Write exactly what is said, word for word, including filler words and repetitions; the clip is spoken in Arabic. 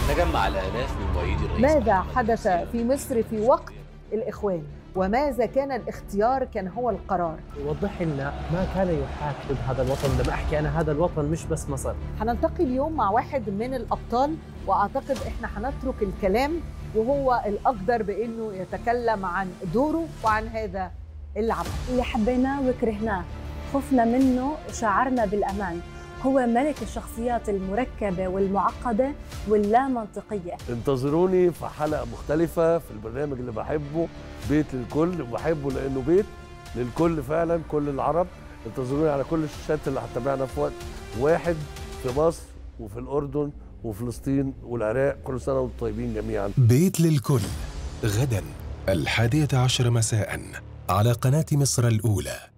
تجمع الآلاف من مؤيدي الرئيس. ماذا حدث في مصر في وقت الإخوان؟ وماذا كان الاختيار كان هو القرار؟ وضح لنا ما كان يحاك ضد هذا الوطن. لما أحكي أنا هذا الوطن مش بس مصر. هنلتقي اليوم مع واحد من الأبطال، وأعتقد إحنا هنترك الكلام وهو الأقدر بأنه يتكلم عن دوره وعن هذا العمل. اللي حبيناه وكرهناه، خفنا منه وشعرنا بالأمان. هو ملك الشخصيات المركبة والمعقدة واللا منطقية. انتظروني في حلقة مختلفة في البرنامج اللي بحبه، بيت للكل، وبحبه لأنه بيت للكل فعلا، كل العرب. انتظروني على كل الشاشات اللي هتتابعنا في وقت واحد في مصر وفي الأردن وفلسطين والعراق. كل سنة وانتم طيبين جميعا. بيت للكل غدا الحادية عشر مساء على قناة مصر الأولى.